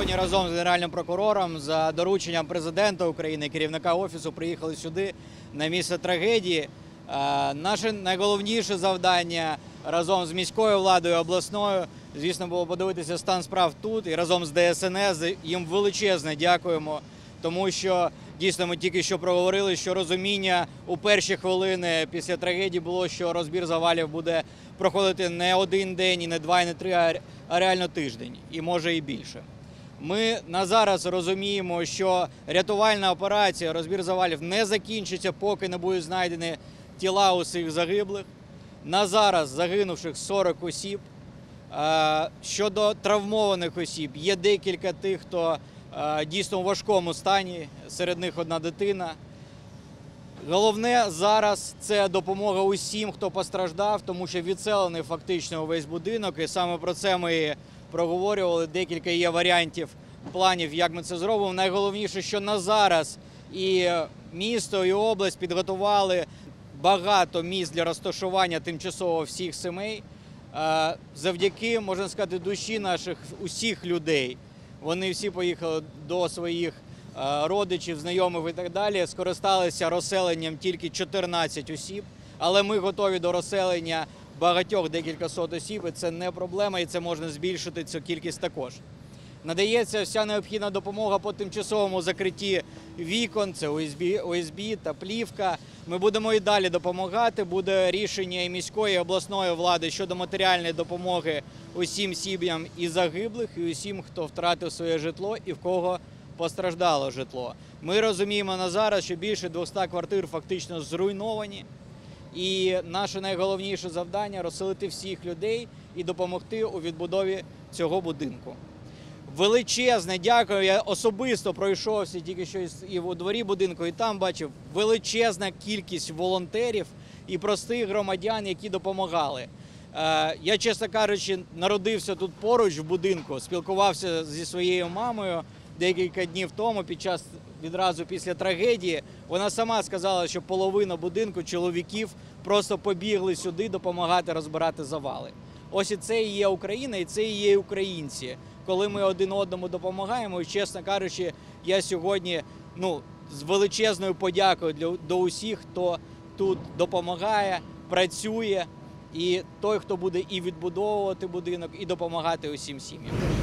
сьогодні разом з Генеральним прокурором за дорученням президента України, керівника Офісу, приїхали сюди на місце трагедії. Наше найголовніше завдання разом з міською владою, обласною, звісно, було подивитися стан справ тут і разом з ДСНС. Їм величезне дякуємо, тому що дійсно ми тільки що проговорили, що розуміння у перші хвилини після трагедії було, що розбір завалів буде проходити не один день, і не два, і не три, а реально тиждень, і може і більше. Ми на зараз розуміємо, що рятувальна операція, розбір завалів не закінчиться, поки не будуть знайдені тіла усіх загиблих. На зараз загинувших 40 осіб. Щодо травмованих осіб, є декілька тих, хто дійсно у важкому стані, серед них одна дитина. Головне зараз – це допомога усім, хто постраждав, тому що відселений фактично увесь будинок, і саме про це ми проговорювали, декілька є варіантів, планів, як ми це зробимо. Найголовніше, що на зараз і місто, і область підготували багато місць для розташування тимчасово всіх сімей. Завдяки, можна сказати, душі наших усіх людей. Вони всі поїхали до своїх родичів, знайомих і так далі, скористалися розселенням тільки 14 осіб, але ми готові до розселення багатьох, декілька сот осіб, і це не проблема, і це можна збільшити цю кількість також. Надається вся необхідна допомога по тимчасовому закритті вікон, це ОСБ та плівка. Ми будемо і далі допомагати, буде рішення і міської, і обласної влади щодо матеріальної допомоги усім сім'ям і загиблих, і усім, хто втратив своє житло і в кого постраждало житло. Ми розуміємо на зараз, що більше 200 квартир фактично зруйновані, і наше найголовніше завдання – розселити всіх людей і допомогти у відбудові цього будинку. Величезне дякую, я особисто пройшовся тільки що і у дворі будинку, і там бачив величезна кількість волонтерів і простих громадян, які допомагали. Я, чесно кажучи, народився тут поруч в будинку, спілкувався зі своєю мамою декілька днів тому, відразу після трагедії. Вона сама сказала, що половина будинку чоловіків просто побігли сюди допомагати розбирати завали. Ось і це і є Україна, і це і є українці. Коли ми один одному допомагаємо, і, чесно кажучи, я сьогодні з величезною подякою до усіх, хто тут допомагає, працює, і той, хто буде і відбудовувати будинок, і допомагати усім сім'ям.